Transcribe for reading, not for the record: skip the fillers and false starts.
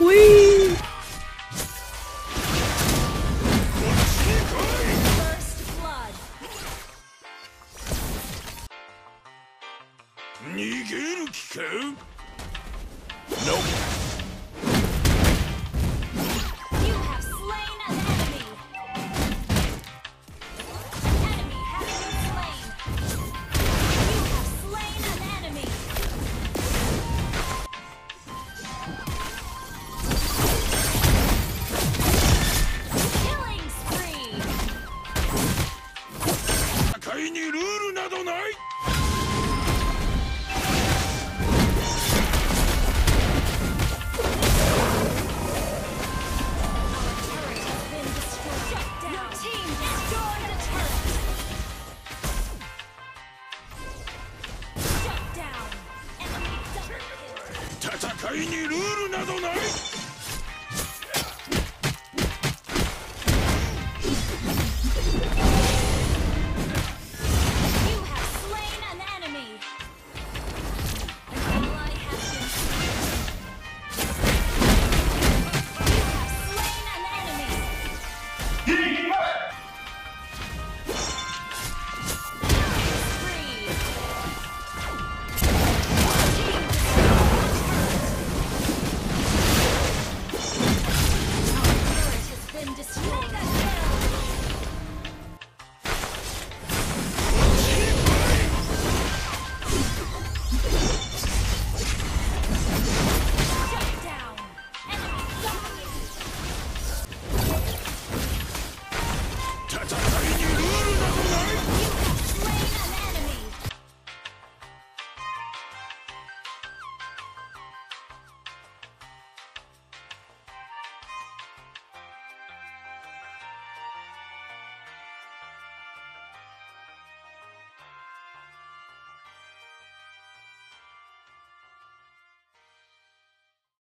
Whee! First blood. 逃げる気か Nope. You have slain an enemy. An enemy has been slain. You have slain an enemy. Killing spree. 戦いにルールなどない 戦いにルールなどない